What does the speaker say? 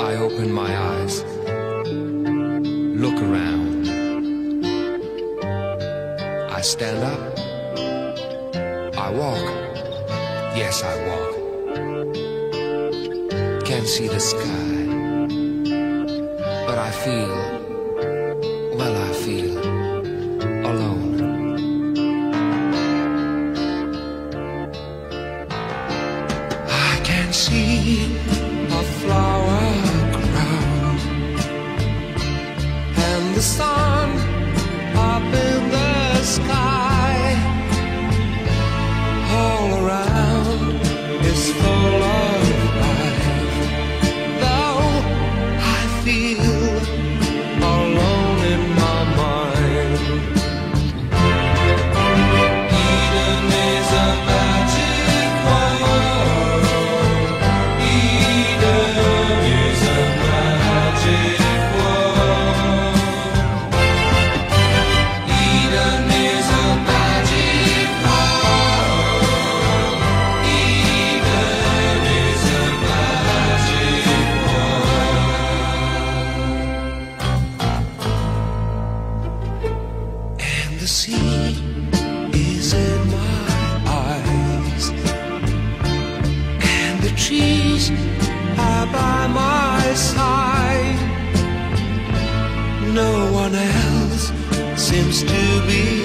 I open my eyes, look around. I stand up, I walk, yes I walk. Can't see the sky, but I feel, well I feel alone. I can see a flower crown and the sun up in the sky. All around is full of life, though I feel alone in my mind. Eden is a magic world. Eden is a magic world. Eden is a magic world. Eden is a magic world. And the sea is in my eyes, and the trees are by my side. No one else seems to be